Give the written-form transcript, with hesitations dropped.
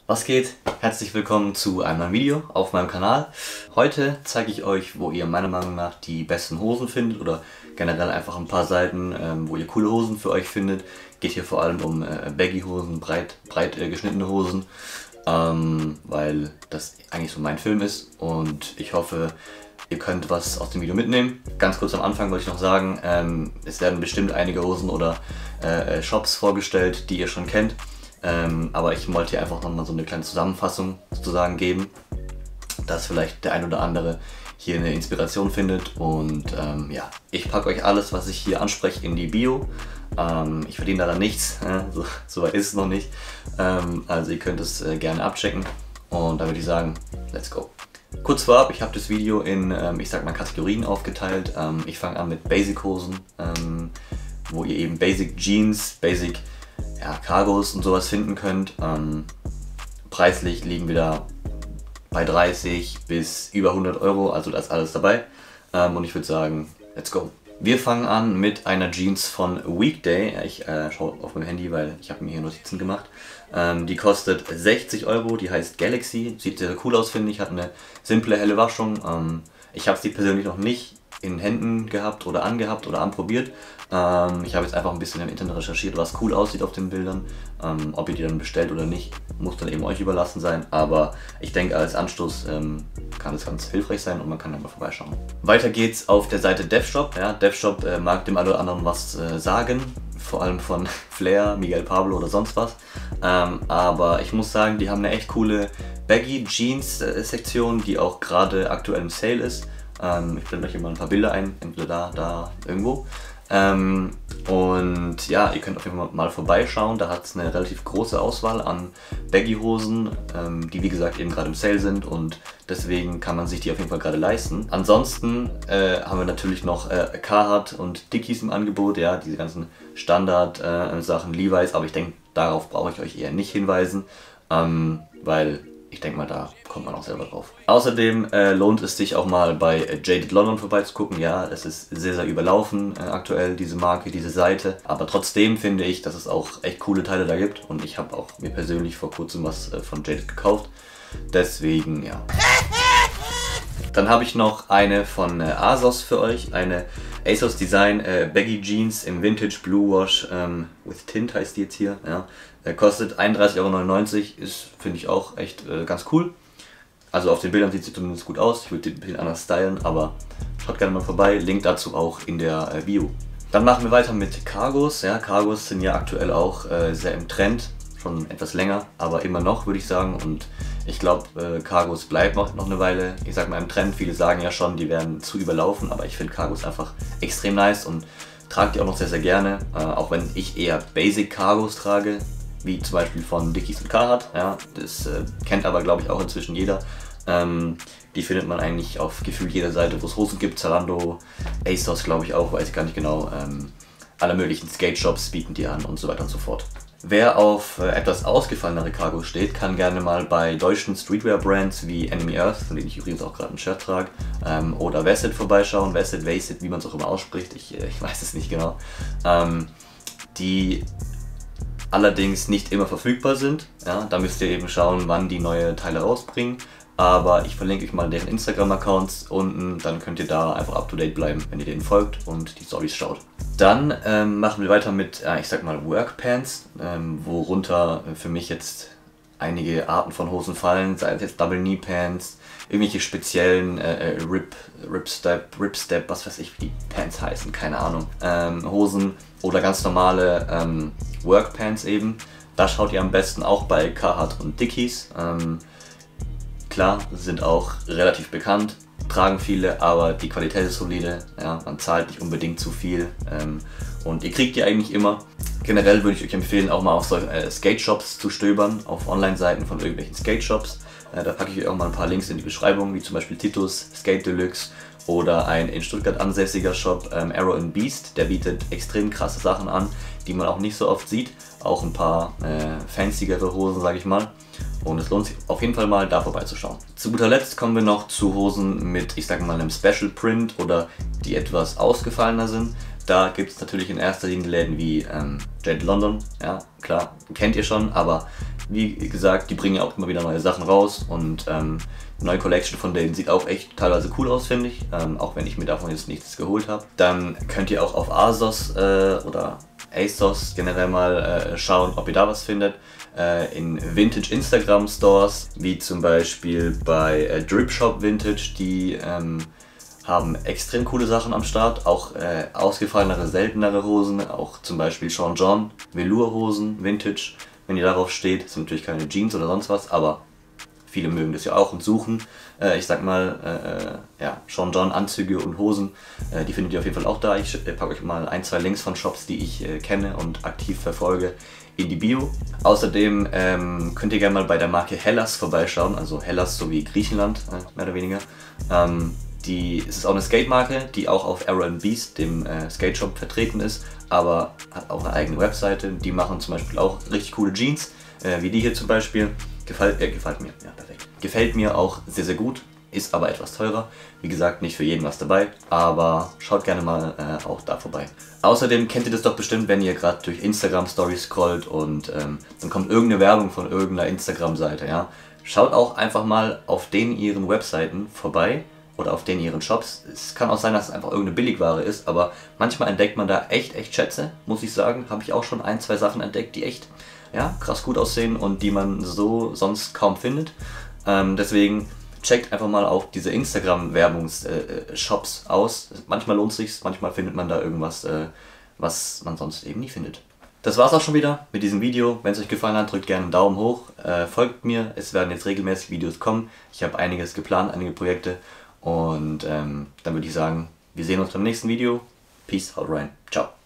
Was geht? Herzlich willkommen zu einem neuen Video auf meinem Kanal. Heute zeige ich euch, wo ihr meiner Meinung nach die besten Hosen findet oder generell einfach ein paar Seiten, wo ihr coole Hosen für euch findet. Geht hier vor allem um Baggy-Hosen, breit geschnittene Hosen, weil das eigentlich so mein Film ist und ich hoffe, ihr könnt was aus dem Video mitnehmen. Ganz kurz am Anfang wollte ich noch sagen, es werden bestimmt einige Hosen oder Shops vorgestellt, die ihr schon kennt. Aber ich wollte hier einfach nochmal so eine kleine Zusammenfassung sozusagen geben, dass vielleicht der ein oder andere hier eine Inspiration findet. Und ja, ich packe euch alles, was ich hier anspreche, in die Bio. Ich verdiene da nichts, so weit ist es noch nicht. Also ihr könnt es gerne abchecken und da würde ich sagen, let's go. Kurz vorab, ich habe das Video in, ich sag mal, Kategorien aufgeteilt. Ich fange an mit Basic Hosen, wo ihr eben Basic Jeans, Basic Cargos und sowas finden könnt. Preislich liegen wir da bei 30 bis über 100 Euro, also da ist alles dabei. Und ich würde sagen, let's go. Wir fangen an mit einer Jeans von Weekday. Ich schaue auf meinem Handy, weil ich habe mir hier Notizen gemacht. Die kostet 60 Euro, die heißt Galaxy. Sieht sehr cool aus, finde ich. Hat eine simple, helle Waschung. Ich habe sie persönlich noch nicht in Händen gehabt oder angehabt oder anprobiert. Ich habe jetzt einfach ein bisschen im Internet recherchiert, was cool aussieht auf den Bildern. Ob ihr die dann bestellt oder nicht, muss dann eben euch überlassen sein. Aber ich denke, als Anstoß kann es ganz hilfreich sein und man kann dann mal vorbeischauen. Weiter geht's auf der Seite DevShop. Ja, DevShop mag dem einen oder anderen was sagen. Vor allem von Flair, Miguel Pablo oder sonst was. Aber ich muss sagen, die haben eine echt coole Baggy Jeans Sektion, die auch gerade aktuell im Sale ist. Ich blende euch hier mal ein paar Bilder ein, entweder da irgendwo. Und ja, ihr könnt auf jeden Fall mal vorbeischauen. Da hat es eine relativ große Auswahl an Baggy-Hosen, die wie gesagt eben gerade im Sale sind und deswegen kann man sich die auf jeden Fall gerade leisten. Ansonsten haben wir natürlich noch Carhartt und Dickies im Angebot, ja, diese ganzen Standard-Sachen, Levi's, aber ich denke, darauf brauche ich euch eher nicht hinweisen, weil ich denke mal, da kommt man auch selber drauf. Außerdem lohnt es sich auch mal bei Jaded London vorbeizugucken. Ja, es ist sehr, sehr überlaufen aktuell, diese Marke, diese Seite. Aber trotzdem finde ich, dass es auch echt coole Teile da gibt. Und ich habe auch mir persönlich vor kurzem was von Jaded gekauft. Deswegen, ja. Dann habe ich noch eine von ASOS für euch. Eine ASOS Design Baggy Jeans im Vintage Blue Wash with Tint heißt die jetzt hier. Ja. Kostet 31,99 Euro, ist, finde ich, auch echt ganz cool. Also auf den Bildern sieht sie zumindest gut aus. Ich würde die ein bisschen anders stylen, aber schaut gerne mal vorbei. Link dazu auch in der Bio. Dann machen wir weiter mit Cargos. Ja, Cargos sind ja aktuell auch sehr im Trend. Schon etwas länger, aber immer noch, würde ich sagen. Und ich glaube, Cargos bleiben noch eine Weile. Ich sag mal im Trend. Viele sagen ja schon, die werden zu überlaufen. Aber ich finde Cargos einfach extrem nice und trage die auch noch sehr, sehr gerne. Auch wenn ich eher Basic Cargos trage. Wie zum Beispiel von Dickies und Carhartt, ja, das kennt aber glaube ich auch inzwischen jeder. Die findet man eigentlich auf gefühlt jeder Seite, wo es Hosen gibt, Zalando, ASOS glaube ich auch, weiß ich gar nicht genau. Alle möglichen Skate-Shops bieten die an und so weiter und so fort. Wer auf etwas ausgefallenere Cargos steht, kann gerne mal bei deutschen Streetwear-Brands wie Enemy Earth, von denen ich übrigens auch gerade ein Shirt trage, oder Vested vorbeischauen, Vested, wie man es auch immer ausspricht, ich weiß es nicht genau. Die allerdings nicht immer verfügbar sind. Ja, da müsst ihr eben schauen, wann die neue Teile rausbringen. Aber ich verlinke euch mal deren Instagram-Accounts unten, dann könnt ihr da einfach up to date bleiben, wenn ihr denen folgt und die Stories schaut. Dann machen wir weiter mit, ich sag mal, Workpants, worunter für mich jetzt einige Arten von Hosen fallen, sei es jetzt Double Knee Pants, irgendwelche speziellen Rip Step, was weiß ich, wie die Pants heißen, keine Ahnung, Hosen oder ganz normale Workpants eben. Da schaut ihr am besten auch bei Carhartt und Dickies. Klar, sind auch relativ bekannt, tragen viele, aber die Qualität ist solide, ja, man zahlt nicht unbedingt zu viel und ihr kriegt die eigentlich immer. Generell würde ich euch empfehlen, auch mal auf solche Skate-Shops zu stöbern, auf Online-Seiten von irgendwelchen Skate-Shops. Da packe ich euch auch mal ein paar Links in die Beschreibung, wie zum Beispiel Titus, Skate Deluxe oder ein in Stuttgart ansässiger Shop, Arrow and Beast. Der bietet extrem krasse Sachen an, die man auch nicht so oft sieht. Auch ein paar fancyere Hosen, sage ich mal. Und es lohnt sich auf jeden Fall mal, da vorbeizuschauen. Zu guter Letzt kommen wir noch zu Hosen mit, ich sage mal, einem Special Print oder die etwas ausgefallener sind. Da gibt es natürlich in erster Linie Läden wie Jade London, ja klar, kennt ihr schon, aber wie gesagt, die bringen ja auch immer wieder neue Sachen raus und die neue Collection von denen sieht auch echt teilweise cool aus, finde ich, auch wenn ich mir davon jetzt nichts geholt habe. Dann könnt ihr auch auf ASOS oder ASOS generell mal schauen, ob ihr da was findet. In Vintage Instagram Stores, wie zum Beispiel bei Drip Shop Vintage, die haben extrem coole Sachen am Start, auch ausgefallenere, seltenere Hosen, auch zum Beispiel Sean John, Velour Hosen, Vintage, wenn ihr darauf steht. Das sind natürlich keine Jeans oder sonst was, aber viele mögen das ja auch und suchen. Ich sag mal, ja, Sean John Anzüge und Hosen, die findet ihr auf jeden Fall auch da. Ich packe euch mal ein, zwei Links von Shops, die ich kenne und aktiv verfolge, in die Bio. Außerdem könnt ihr gerne mal bei der Marke Hellas vorbeischauen, also Hellas sowie Griechenland, mehr oder weniger. Es ist auch eine Skate-Marke, die auch auf Arrow & Beast, dem Skate-Shop, vertreten ist, aber hat auch eine eigene Webseite. Die machen zum Beispiel auch richtig coole Jeans, wie die hier zum Beispiel. Gefällt mir, ja perfekt. Gefällt mir auch sehr, sehr gut, ist aber etwas teurer. Wie gesagt, nicht für jeden was dabei, aber schaut gerne mal auch da vorbei. Außerdem kennt ihr das doch bestimmt, wenn ihr gerade durch Instagram Stories scrollt und dann kommt irgendeine Werbung von irgendeiner Instagram-Seite, ja. Schaut auch einfach mal auf den ihren Webseiten vorbei oder auf den ihren Shops. Es kann auch sein, dass es einfach irgendeine Billigware ist, aber manchmal entdeckt man da echt Schätze, muss ich sagen. Habe ich auch schon ein, zwei Sachen entdeckt, die echt ja, krass gut aussehen und die man so sonst kaum findet. Deswegen checkt einfach mal auch diese Instagram-Werbungs-Shops aus. Manchmal lohnt es sich, manchmal findet man da irgendwas, was man sonst eben nie findet. Das war's auch schon wieder mit diesem Video. Wenn es euch gefallen hat, drückt gerne einen Daumen hoch. Folgt mir, es werden jetzt regelmäßig Videos kommen. Ich habe einiges geplant, einige Projekte. Und dann würde ich sagen, wir sehen uns beim nächsten Video. Peace, haut rein. Ciao.